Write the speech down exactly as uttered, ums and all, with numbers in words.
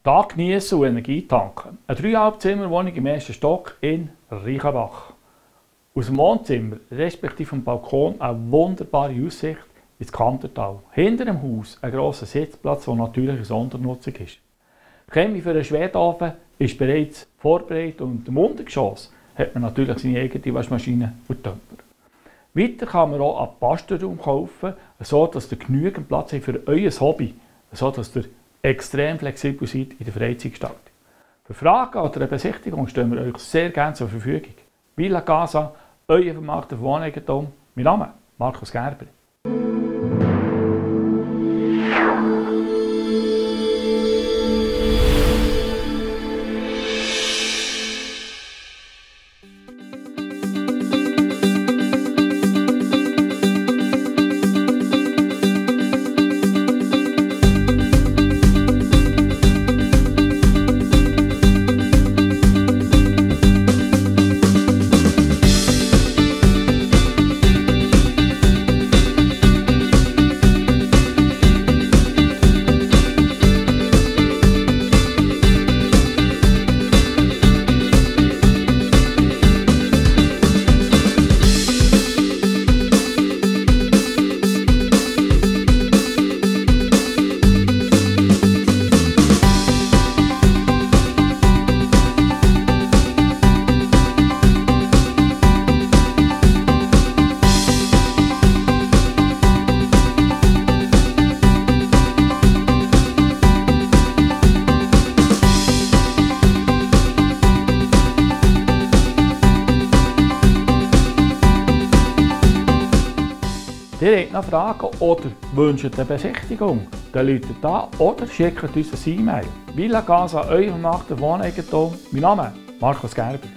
Tag genießen und Energie tanken. Eine dreieinhalb Zimmerwohnung im ersten Stock in Reichenbach. Aus dem Wohnzimmer, respektive vom Balkon, eine wunderbare Aussicht ins Kantertal. Hinter dem Haus ein grosser Sitzplatz, der natürlich eine Sondernutzung ist. Die Chemie für einen Schwedofen ist bereits vorbereitet und im Untergeschoss hat man natürlich seine eigene Waschmaschine und Töpfer. Weiter kann man auch einen Bastelraum kaufen, sodass ihr genügend Platz habt für euer Hobby, sodass ihr extrem flexibel seid in der Freizeitgestaltung. Für Fragen oder eine Besichtigung stehen wir euch sehr gerne zur Verfügung. Villa Casa, euer vermarkter Wohneigentum. Mein Name Markus Gerber. Ihr habt noch Fragen oder wünscht eine Besichtigung? Dann ruft an oder schickt uns eine E-Mail. Villa Casa, euer vermarkter Wohneigentum. Mein Name Markus Gerber.